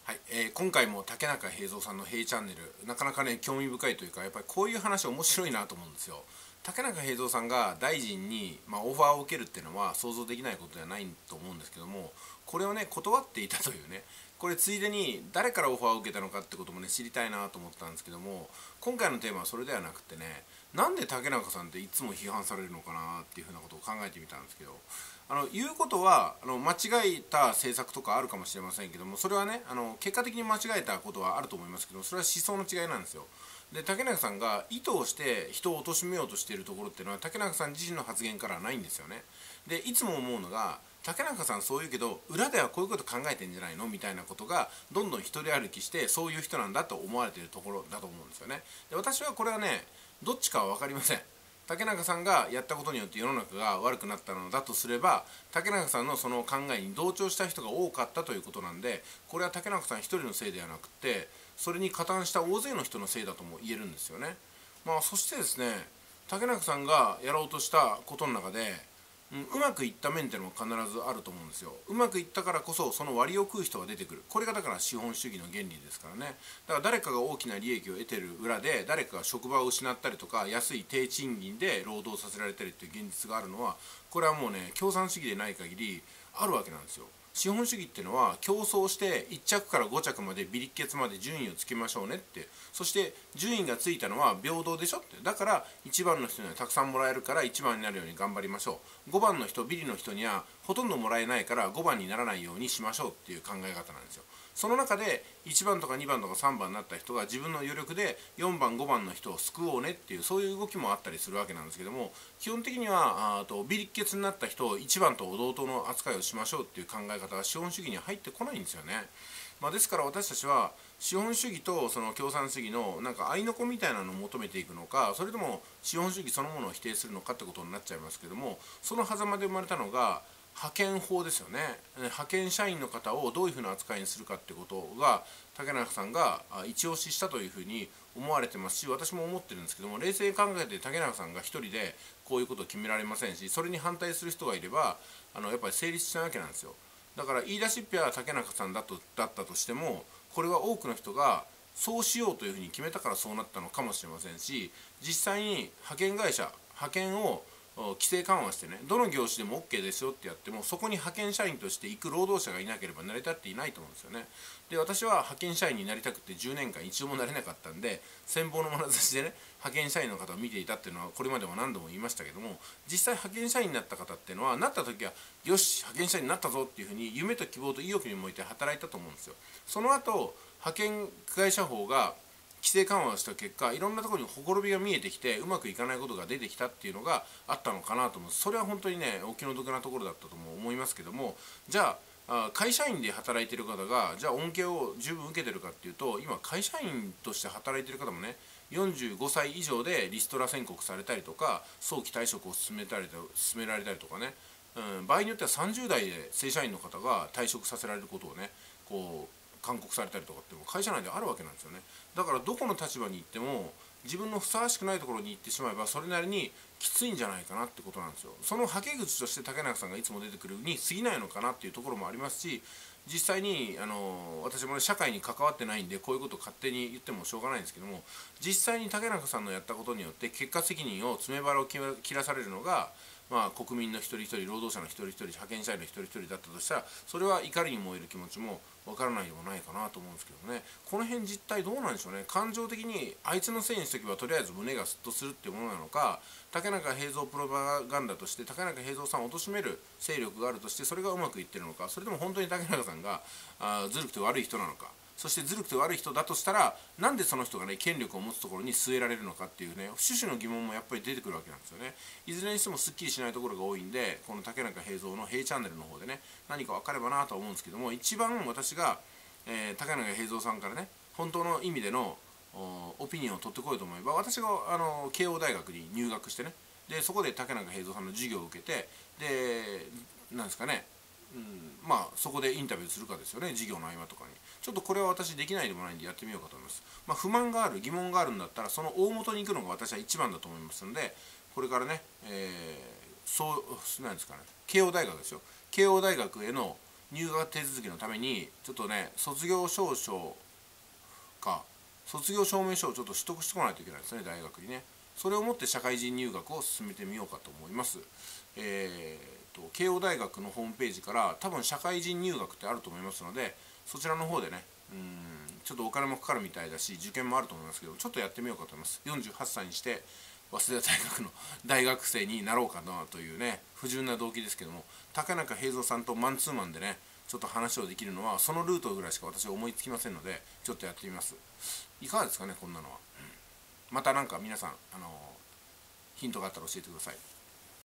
はい、今回も竹中平蔵さんの「平チャンネル」なかなかね興味深いというか、やっぱりこういう話面白いなと思うんですよ。竹中平蔵さんが大臣に、オファーを受けるっていうのは想像できないことではないと思うんですけども、これをね断っていたというね、これついでに誰からオファーを受けたのかってこともね知りたいなと思ったんですけども、今回のテーマはそれではなくてね、なんで竹中さんっていつも批判されるのかなっていうふうなことを考えてみたんですけど、言うことは間違えた政策とかあるかもしれませんけども、それはね結果的に間違えたことはあると思いますけど、それは思想の違いなんですよ。で、竹中さんが意図をして人を貶めようとしているところっていうのは竹中さん自身の発言からはないんですよね。で、いつも思うのが、竹中さんそう言うけど裏ではこういうこと考えてんじゃないのみたいなことがどんどん一人歩きして、そういう人なんだと思われているところだと思うんですよね。で、私はこれはねどっちかは分かりません。竹中さんがやったことによって世の中が悪くなったのだとすれば、竹中さんのその考えに同調した人が多かったということなんで、これは竹中さん一人のせいではなくて、それに加担した大勢の人のせいだとも言えるんですよね。そしてですね、竹中さんがやろうとしたことの中で、うまくいった面っていうのも必ずあると思うんですよ。うまくいったからこそその割を食う人が出てくる。これがだから資本主義の原理ですからね。だから誰かが大きな利益を得てる裏で誰かが職場を失ったりとか、安い低賃金で労働させられたりっていう現実があるのは、これはもうね共産主義でない限りあるわけなんですよ。資本主義っていうのは競争して1着から5着までビリッケツまで順位をつけましょうねって、そして順位がついたのは平等でしょって、だから1番の人にはたくさんもらえるから1番になるように頑張りましょう、5番の人ビリの人にはほとんどもらえないから5番にならないようにしましょうっていう考え方なんですよ。その中で1番とか2番とか3番になった人が自分の余力で4番5番の人を救おうねっていう、そういう動きもあったりするわけなんですけども、基本的にはビリッケツになった人を1番と同等の扱いをしましょうっていう考え方が資本主義には入ってこないんですよね。ですから私たちは資本主義とその共産主義のなんか合いの子みたいなのを求めていくのか、それとも資本主義そのものを否定するのかってことになっちゃいますけども、その狭間で生まれたのが派遣法ですよね。派遣社員の方をどういうふうな扱いにするかってことが竹中さんが一押ししたというふうに思われてますし、私も思ってるんですけども、冷静に考えて竹中さんが一人でこういうことを決められませんし、それに反対する人がいればやっぱり成立しないわけなんですよ。だから言い出しっぺは竹中さんだったとしても、これは多くの人がそうしようというふうに決めたからそうなったのかもしれませんし、実際に派遣会社派遣を規制緩和してね、どの業種でも OK ですよってやっても、そこに派遣社員として行く労働者がいなければ成り立っていないと思うんですよね。で、私は派遣社員になりたくて10年間一度もなれなかったんで、羨望の眼差しでね派遣社員の方を見ていたっていうのはこれまでも何度も言いましたけども、実際派遣社員になった方っていうのは、なった時はよし派遣社員になったぞっていうふうに夢と希望と意欲に向いて働いたと思うんですよ。その後派遣会社法が規制緩和をした結果、いろんなところにほころびが見えてきてうまくいかないことが出てきたっていうのがあったのかなと思う。それは本当にねお気の毒なところだったとも思いますけども、じゃあ会社員で働いている方がじゃあ恩恵を十分受けてるかっていうと、今会社員として働いている方もね45歳以上でリストラ宣告されたりとか、早期退職を進められたりとかね、場合によっては30代で正社員の方が退職させられることをねこう勧告されたりとかっても会社内であるわけなんですよね。だからどこの立場に行っても自分のふさわしくないところに行ってしまえばそれなりにきついんじゃないかなってことなんですよ。そのはけ口として竹中さんがいつも出てくるに過ぎないのかなっていうところもありますし、実際に私もね社会に関わってないんでこういうことを勝手に言ってもしょうがないんですけども、実際に竹中さんのやったことによって結果責任を詰め腹を切らされるのが国民の一人一人、労働者の一人一人、派遣社員の一人一人だったとしたら、それは怒りに燃える気持ちもわからないでもないかなと思うんですけどね。この辺実態どうなんでしょうね。感情的にあいつのせいにしとけばとりあえず胸がスッとするっていうものなのか、竹中平蔵プロパガンダとして竹中平蔵さんを貶める勢力があるとしてそれがうまくいってるのか、それとも本当に竹中さんがずるくて悪い人なのか、そしてずるくて悪い人だとしたらなんでその人がね権力を持つところに据えられるのかっていうね種々の疑問もやっぱり出てくるわけなんですよね。いずれにしてもすっきりしないところが多いんで、この竹中平蔵の「平チャンネル」の方でね何か分かればなとは思うんですけども、一番私が、竹中平蔵さんからね本当の意味でのオピニオンを取ってこようと思えば、私が慶応大学に入学してね、でそこで竹中平蔵さんの授業を受けて、でなんですかね、そこでインタビューするかですよね、授業の合間とかに。ちょっとこれは私できないでもないんでやってみようかと思います。不満がある疑問があるんだったらその大元に行くのが私は一番だと思いますので、これからね、そうなんですかね、慶応大学ですよ、慶応大学への入学手続きのためにちょっとね卒業証書か卒業証明書をちょっと取得してこないといけないですね、大学にね。それをもって社会人入学を進めてみようかと思います。慶応大学のホームページから多分社会人入学ってあると思いますので、そちらの方でね、ちょっとお金もかかるみたいだし受験もあると思いますけど、ちょっとやってみようかと思います。48歳にして早稲田大学の大学生になろうかなというね不純な動機ですけども、竹中平蔵さんとマンツーマンでねちょっと話をできるのはそのルートぐらいしか私は思いつきませんので、ちょっとやってみます。いかがですかね、こんなのは。また何か皆さんヒントがあったら教えてください。